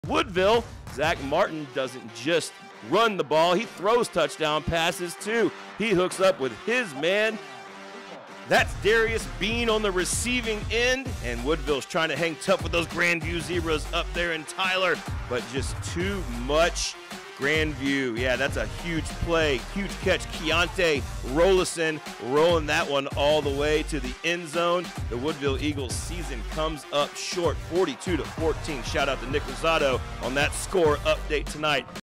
Woodville, Zach Martin doesn't just run the ball, he throws touchdown passes too. He hooks up with his man. That's Darius Bean on the receiving end, and Woodville's trying to hang tough with those Grandview Zebras up there in Tyler, but just too much. Grandview, yeah, that's a huge play, huge catch. Keontae Rollison rolling that one all the way to the end zone. The Woodville Eagles season comes up short, 42-14. Shout out to Nick Rosado on that score update tonight.